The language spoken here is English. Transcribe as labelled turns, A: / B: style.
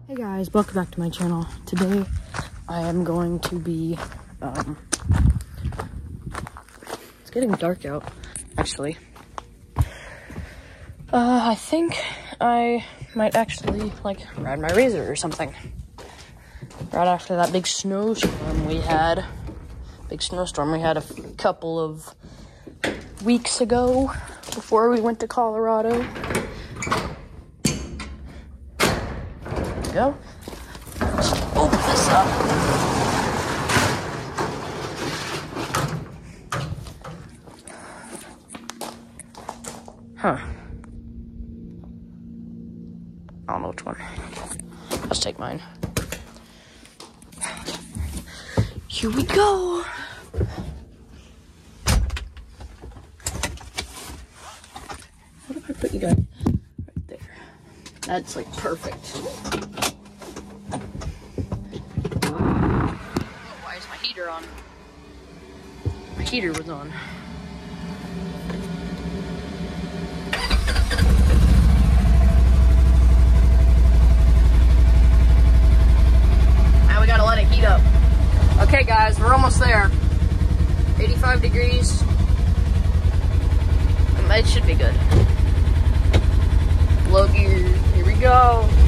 A: Hey guys, welcome back to my channel. Today I am going to be, it's getting dark out, actually. I think I might actually, like, ride my RZR or something. Right after that big snowstorm we had. A couple of weeks ago before we went to Colorado. Go. Let's open this up. Huh. I don't know which one. Let's take mine. Here we go. What if I put you guys right there? That's like perfect. Why is my heater on? My heater was on. Now we gotta let it heat up. Okay guys, we're almost there. 85 degrees. It should be good. Low gear, here we go.